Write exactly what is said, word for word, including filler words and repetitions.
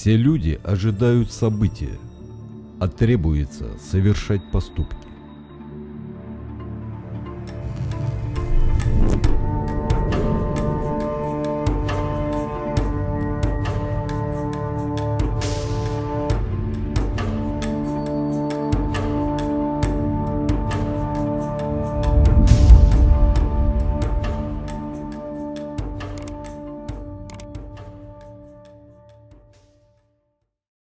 Все люди ожидают события, а требуется совершать поступки.